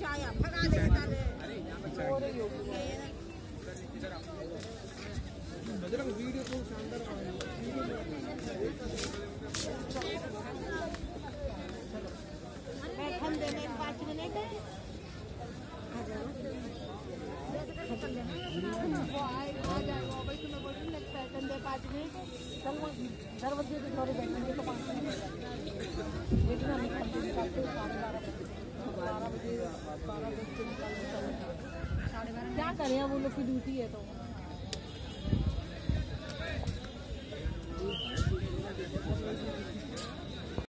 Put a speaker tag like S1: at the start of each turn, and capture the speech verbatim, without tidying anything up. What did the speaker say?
S1: आया भगा दे
S2: बजरंग वीडियो को शानदार
S1: बैठन देने पाँच मिनट वो आए आ जाए वो भाई तुम्हें बोलूँ ना पैटर्न दे पाँच मिनट चल वो दरवाजे पे थोड़े बैठेंगे तो पाँच मिनट देखना निकलते निकलते साढ़े बारह बजे बारह बजे बारह बजे निकलते साढ़े बारह क्या करें वो लोग की ड्यूटी है तो